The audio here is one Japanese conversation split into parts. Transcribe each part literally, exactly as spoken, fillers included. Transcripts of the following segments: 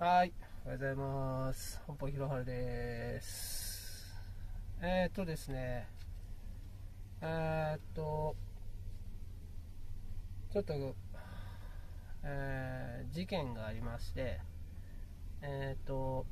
はい、おはようございます。本舗ひろはるです。えー、っとですね、えー、っと、ちょっと、えー、事件がありまして、えー、っと、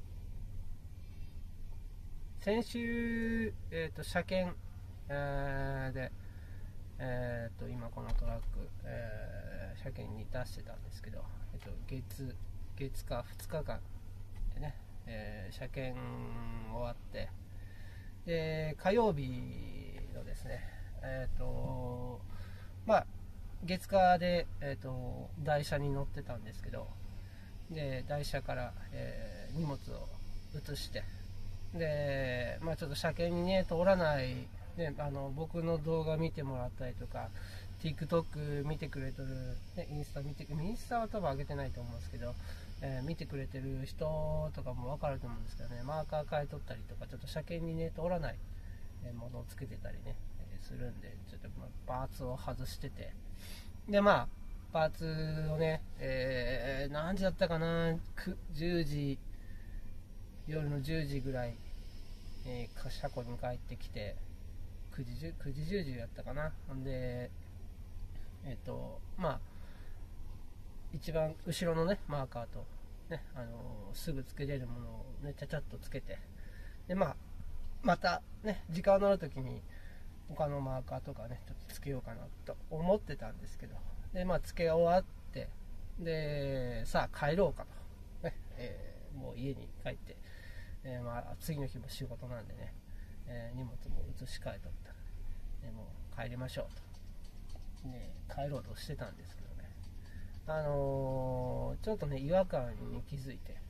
先週、えー、っと、車検、えー、で、えー、っと、今このトラック、えー、車検に出してたんですけど、えっと、月、月かふつかかんでね、えー、車検終わって、で火曜日のですね、えっ、ー、とまあ月火で、えー、と台車に乗ってたんですけど、で台車から、えー、荷物を移して、で、まあ、ちょっと車検にね通らない、ね、あの僕の動画見てもらったりとか TikTok 見てくれてる、ね、インスタ見てインスタは多分上げてないと思うんですけど、えー、見てくれてる人とかも分かると思うんですけどね、マーカー変えとったりとか、ちょっと車検にね通らないものをつけてたりね、えー、するんで、ちょっとパーツを外してて、でまあパーツをね、えー、何時だったかな、じゅうじ、夜のじゅうじぐらい、えー、車庫に帰ってきて、くじ、くじじゅうじやったかな。ほんで、えっ、ー、とまあ一番後ろのねマーカーと、ね、あのー、すぐつけれるものをねちゃちゃっとつけて、でまあまたね時間のある時に他のマーカーとかねちょっとつけようかなと思ってたんですけど、でまあつけ終わって、でさあ帰ろうかと、ねえー、もう家に帰って、えーまあ、次の日も仕事なんでね、えー、荷物も移し替えとったら、ね、もう帰りましょうと、ね、帰ろうとしてたんですけどね、あのー、ちょっとね違和感に気づいて、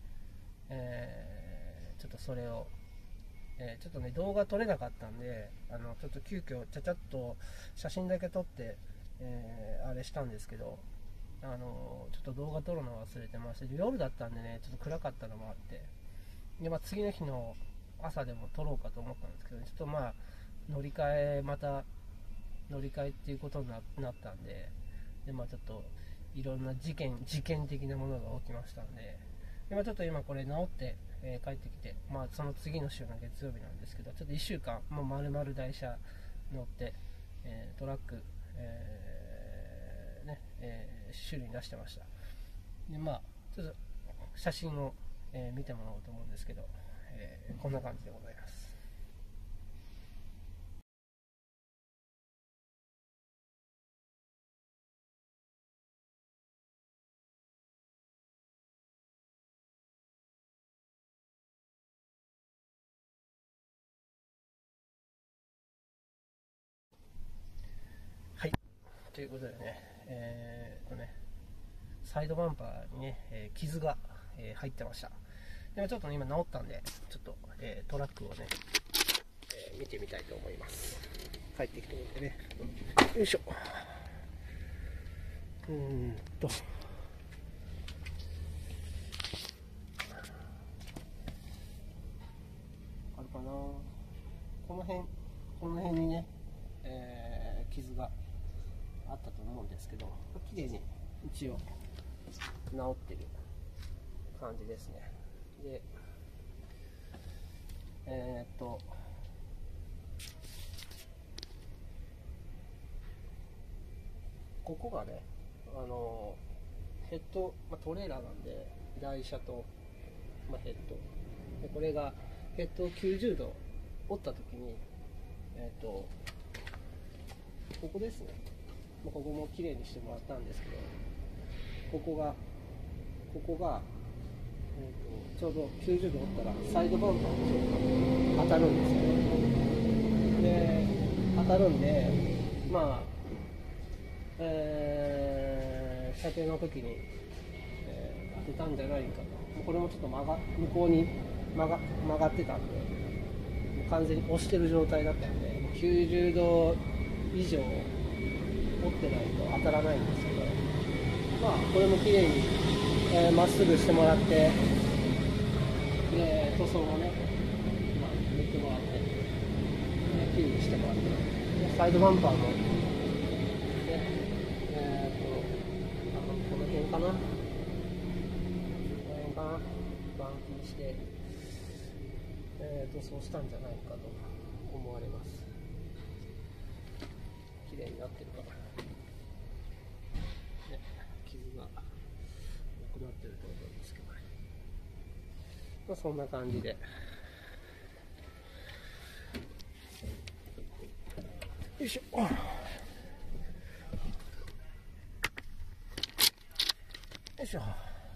えー、ちょっとそれを、えー、ちょっとね動画撮れなかったんで、あのちょっと急遽ちゃちゃっと写真だけ撮って、えー、あれしたんですけど、あのー、ちょっと動画撮るの忘れてまして、夜だったんでねちょっと暗かったのもあって、で、まあ、次の日の朝でも撮ろうかと思ったんですけど、ちょっとまあ乗り換えまた乗り換えっていうことになったんで、でまあちょっといろんな事件事件的なものが起きましたんで、で、まあ、ちょっと今これ直って、えー、帰ってきて、まあその次の週の月曜日なんですけど、ちょっといっしゅうかんもう丸々台車乗って、えー、トラック、えーねえー、修理に出してました。でまあちょっと写真を、えー、見てもらおうと思うんですけど、えー、こんな感じでございます。はい、ということでね、えー、とねサイドバンパーにね、えー、傷が、えー、入ってました。でもちょっと、ね、今治ったんで、ちょっと、えー、トラックをね、えー、見てみたいと思います。帰ってきてみてね、よいしょ。うーんとあるかな、この辺この辺にね、えー、傷があったと思うんですけど、綺麗に一応治ってる感じですね。でえー、っとここがね、あのヘッド、まあ、トレーラーなんで台車と、まあ、ヘッドで、これがヘッドをきゅうじゅうど折った時に、えー、っとここですね、ここも綺麗にしてもらったんですけど、ここがここが、えー、とちょうどきゅうじゅうど折ったらサイドバンパーに当たるんですよね。で当たるんで、まあ、えー、車検の時に、えー、当てたんじゃないかと。これもちょっと曲が向こうに曲が曲がってたんで、もう完全に押してる状態だったんで、きゅうじゅうど以上折ってないと当たらないんですけど、まあこれも綺麗にえー、まっすぐしてもらって、で塗装もね、まあ、塗ってもらって、えー、きれいにしてもらって、でサイドバンパーも、ね、えー、っとあのこの辺かな、この辺かな、 して、えー、とそうしたんじゃないかと思われます。綺麗になってるかな、ね、傷がなくなってると思うんですけど、まあ、そんな感じでよいしょ。よいしょ。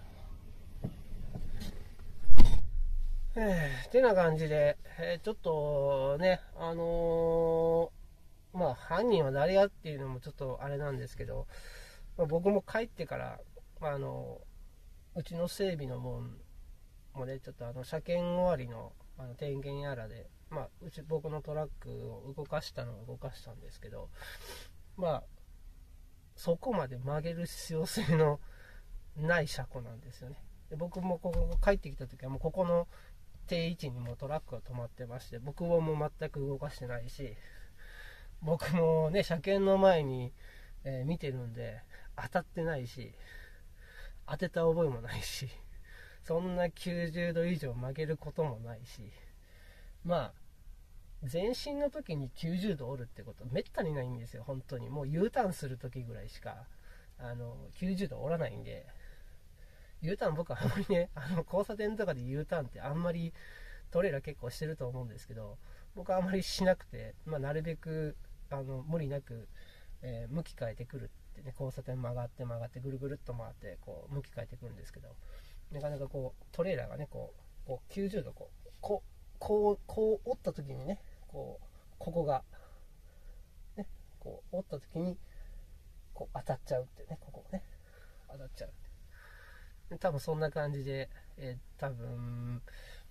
えー、てな感じで、えー、ちょっとね、あのー、まあ犯人は誰やっていうのもちょっとあれなんですけど、まあ、僕も帰ってから、まあ、あのうちの整備のもんもね、ちょっとあの車検終わりの、あの点検やらで、まあ、うち僕のトラックを動かしたのを動かしたんですけど、まあそこまで曲げる必要性のない車庫なんですよね。で僕もここ帰ってきた時はもうここの定位置にもトラックが止まってまして、僕ももう全く動かしてないし、僕もね車検の前に、えー、見てるんで当たってないし、当てた覚えもないし、そんなきゅうじゅうど以上曲げることもないし、まあ前進の時にきゅうじゅうど折るってことめったにないんですよ。本当にもう U ターンする時ぐらいしかあのきゅうじゅうど折らないんで、 U ターン僕はあんまりね、あの交差点とかで U ターンってあんまりトレーラー結構してると思うんですけど、僕はあんまりしなくて、まあ、なるべくあの無理なく、えー向き変えてくるってね、交差点曲がって曲がってぐるぐるっと回ってこう向き変えてくるんですけど、なかなかこうトレーラーがねこうこうきゅうじゅうどこうこうこうこう折った時にね、こうここがねこう折った時にこう当たっちゃうってね、ここね当たっちゃうって、多分そんな感じで、えー、多分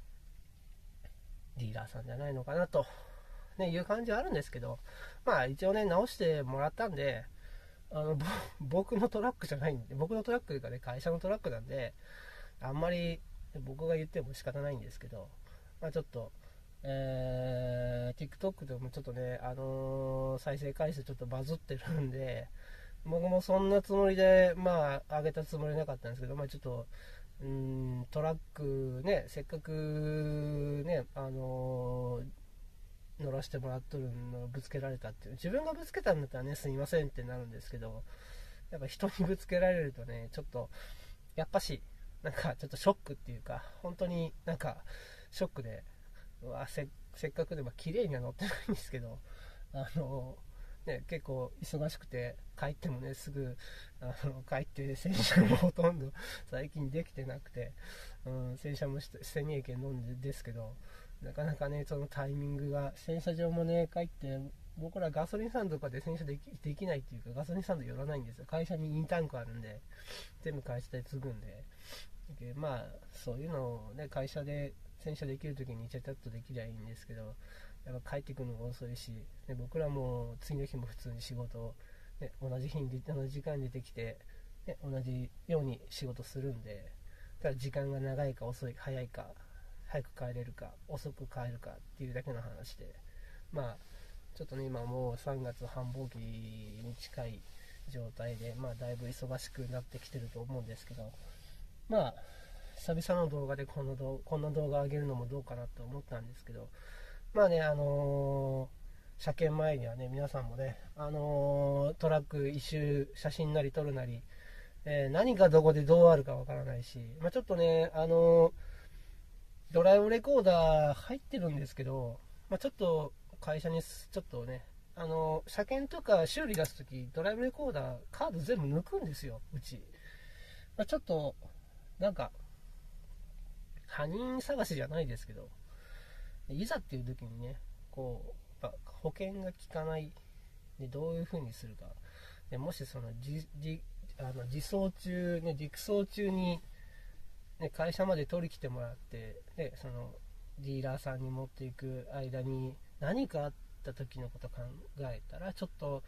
ディーラーさんじゃないのかなと、ね、いう感じはあるんですけど、まあ一応ね直してもらったんで、あの僕のトラックじゃないんで、僕のトラックがね会社のトラックなんで、あんまり僕が言っても仕方ないんですけど、まあ、ちょっと、えー、TikTok でもちょっとね、あのー再生回数ちょっとバズってるんで、僕もそんなつもりで、まあ、上げたつもりなかったんですけど、まあ、ちょっと、うーん、トラックね、せっかくね、あのー乗らせてもらっとるのをぶつけられたっていう、自分がぶつけたんだったらね、すいませんってなるんですけど、やっぱ人にぶつけられるとね、ちょっと、やっぱし、なんかちょっとショックっていうか、本当になんかショックで、うわ せ, せっかくでも綺麗には乗ってないんですけど、あのね、結構忙しくて帰ってもねすぐあの帰って洗車もほとんど最近できてなくて、うん、洗車もしてせにえけん飲んでですけど、なかなかねそのタイミングが、洗車場もね帰って僕らガソリンスタンドとかで洗車で き, できないっていうか、ガソリンスタンド寄らないんですよ。会社にインタンクあるんで全部会社で継ぐんで、でまあそういうのをね会社で洗車できるときにちゃちゃっとできりゃいいんですけど、やっぱ帰ってくるのが遅いし、で僕らも次の日も普通に仕事を、ね、同じ日に同じ時間に出てきて、ね、同じように仕事するんで、ただ時間が長いか遅い早いか、早く帰れるか遅く帰るかっていうだけの話で、まあちょっとね今もうさんがつ繁忙期に近い状態で、まあだいぶ忙しくなってきてると思うんですけど、まあ久々の動画でこの動こんな動画上げるのもどうかなと思ったんですけど、まあねあのー、車検前にはね皆さんもね、あのー、トラック一周写真なり撮るなり、えー、何がどこでどうあるかわからないし、まあ、ちょっとねあのドライブレコーダー入ってるんですけど、まあ、ちょっと会社にちょっとね、あの車検とか修理出すときドライブレコーダーカード全部抜くんですようち、まあ、ちょっとなんか他人探しじゃないですけど、いざっていう時にねこう保険が効かないでどういう風にするかで、もしその自自あの自走中、ね、陸走中に、ね、会社まで取り来てもらって、でそのディーラーさんに持っていく間に何かあった時のこと考えたら、ちょっと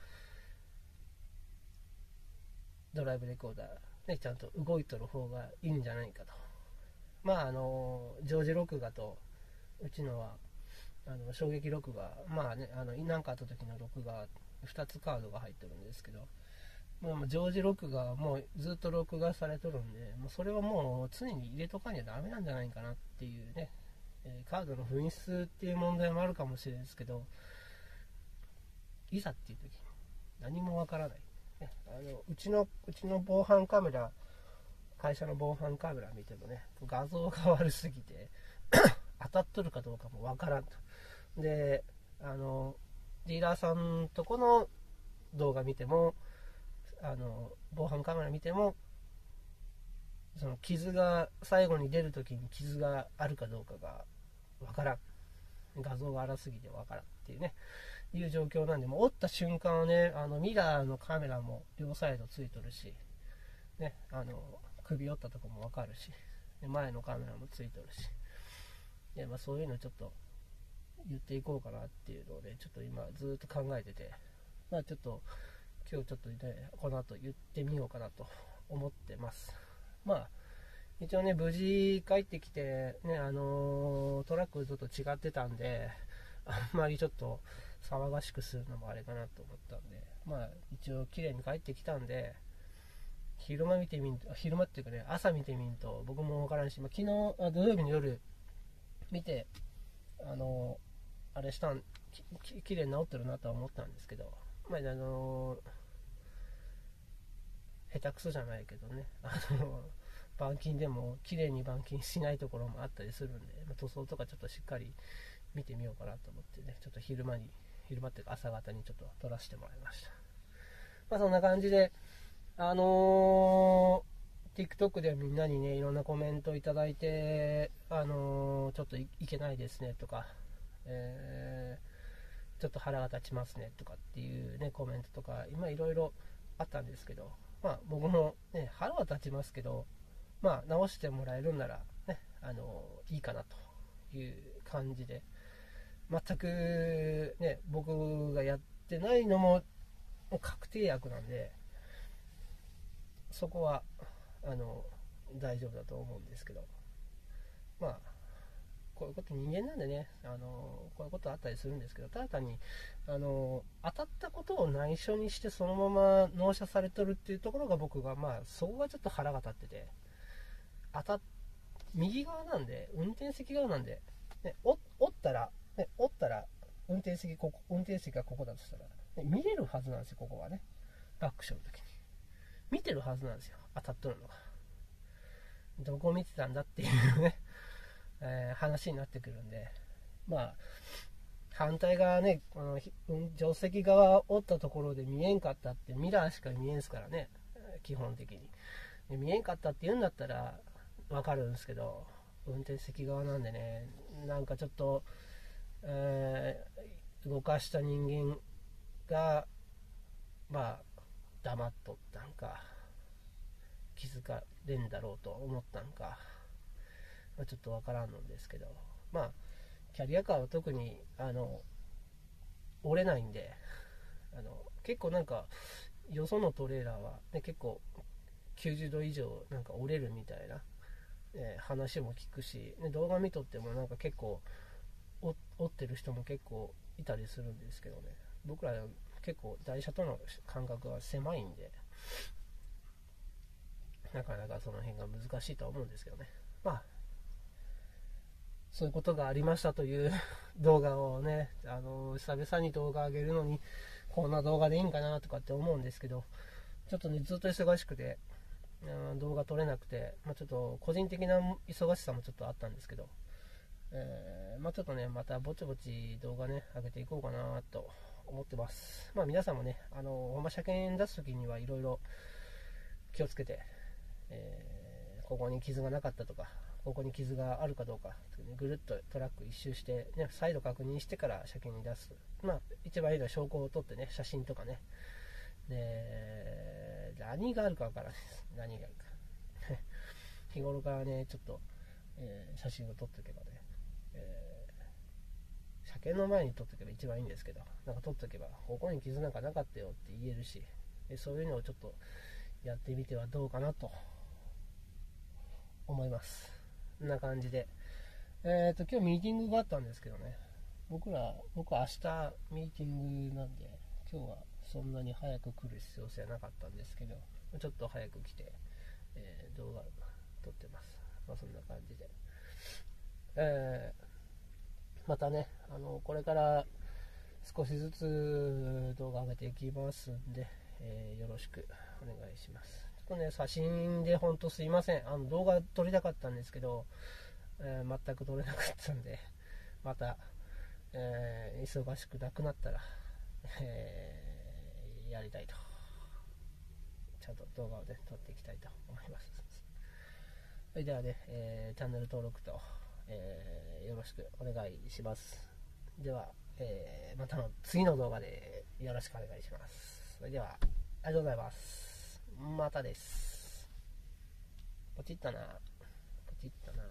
ドライブレコーダー、ね、ちゃんと動いとる方がいいんじゃないかと。まああの常時録画とうちのはあの衝撃録画、まあね、あの何かあった時の録画ふたつカードが入ってるんですけど、 まあ、常時録画はもうずっと録画されとるんで、もうそれはもう常に入れとかにはダメなんじゃないかなっていうね、えー、カードの紛失っていう問題もあるかもしれないですけど、いざっていう時に何もわからない、ね、あのうちのうちの防犯カメラ、会社の防犯カメラ見てもね、画像が悪すぎて当たっとるかどうかもわからんと。で、あのディーラーさんとこの動画見ても、あの防犯カメラ見ても、その傷が最後に出るときに傷があるかどうかがわからん、画像が荒すぎてわからんっていうね、いう状況なんで、もう折った瞬間はね、あのミラーのカメラも両サイドついとるし、ね、あの首折ったとこもわかるし、前のカメラもついとるし、で、まあ、そういうのちょっと言っていこうかなっていうのをね、ちょっと今ずっと考えてて、まあちょっと今日ちょっとね、この後言ってみようかなと思ってます。まあ一応ね、無事帰ってきてね、あのー、トラックちょっと違ってたんで、あんまりちょっと騒がしくするのもあれかなと思ったんで、まあ一応綺麗に帰ってきたんで、昼間見てみんと、昼間っていうかね、朝見てみんと僕もわからんし、まあ、昨日あ土曜日の夜見て、あのー、あれしたん、きき綺麗に治ってるなとは思ったんですけど、まああのー、下手くそじゃないけどね、あのー、板金でも綺麗に板金しないところもあったりするんで、まあ、塗装とかちょっとしっかり見てみようかなと思ってね、ちょっと昼間に、昼間っていうか朝方にちょっと撮らせてもらいました。まあそんな感じで、あのー、TikTok でみんなにね、いろんなコメントいただいて、あのー、ちょっと い, いけないですねとか、えー、ちょっと腹が立ちますねとかっていうね、コメントとか、今いろいろあったんですけど、まあ僕もね、腹は立ちますけど、まあ直してもらえるんならね、あのー、いいかなという感じで、全くね、僕がやってないのも確定薬なんで、そこはあの大丈夫だと思うんですけど、まあこういうこと人間なんでね、あのこういうことあったりするんですけど、ただ単にあの当たったことを内緒にしてそのまま納車されてるっていうところが、僕がまあそこがちょっと腹が立ってて、当たっ右側なんで、運転席側なんで、ね、折ったら、ね、折ったら運転席ここ、運転席がここだとしたら、ね、見れるはずなんですよ。ここはね、バックションの時に見てるはずなんですよ、当たっとるのが。どこ見てたんだっていうね、えー、話になってくるんで、まあ反対側ね、この助手席側折ったところで見えんかったって、ミラーしか見えんすからね、基本的に。で見えんかったって言うんだったらわかるんですけど、運転席側なんでね、なんかちょっと、えー、動かした人間がまあ黙っとったんか、気づかれんだろうと思ったんか、まあ、ちょっとわからんのですけど、まあキャリアカーは特にあの折れないんで、あの結構なんかよそのトレーラーは、ね、結構きゅうじゅうど以上なんか折れるみたいな、えー、話も聞くし、ね、動画見とってもなんか結構折ってる人も結構いたりするんですけどね、僕ら結構台車との間隔が狭いんで、なかなかその辺が難しいとは思うんですけどね。まあそういうことがありましたという動画をね、あの久々に動画上げるのにこんな動画でいいんかなとかって思うんですけど、ちょっとねずっと忙しくて、うん、動画撮れなくて、まあ、ちょっと個人的な忙しさもちょっとあったんですけど、えーまあ、ちょっとねまたぼちぼち動画ね上げていこうかなと思ってます。まあ皆さんもね、あのほんま車検出す時にはいろいろ気をつけて、えー、ここに傷がなかったとか、ここに傷があるかどうか、ぐるっとトラック一周して、ね、再度確認してから車検に出す。まあ一番いいのは証拠を撮ってね、写真とかね、で何があるかわからないです。何があるか日頃からねちょっと、えー、写真を撮っておけばね、えー、車検の前に撮っておけば一番いいんですけど、なんか撮っておけばここに傷なんかなかったよって言えるし、そういうのをちょっとやってみてはどうかなと思います。こんな感じで、えーと今日ミーティングがあったんですけどね、僕ら僕は明日ミーティングなんで、今日はそんなに早く来る必要性はなかったんですけど、ちょっと早く来て、えー、動画撮ってます。まあ、そんな感じで、えー、またね、あのこれから少しずつ動画上げていきますんで、えー、よろしくお願いします。ちょっとね、写真でほんとすいません。あの動画撮りたかったんですけど、えー、全く撮れなかったんで、また、えー、忙しくなくなったら、えー、やりたいと、ちゃんと動画をね撮っていきたいと思います。それではね、えー、チャンネル登録と、えー、よろしくお願いします。では、えー、またの次の動画でよろしくお願いします。それでは、ありがとうございます。またです。ポチったな。ポチったな。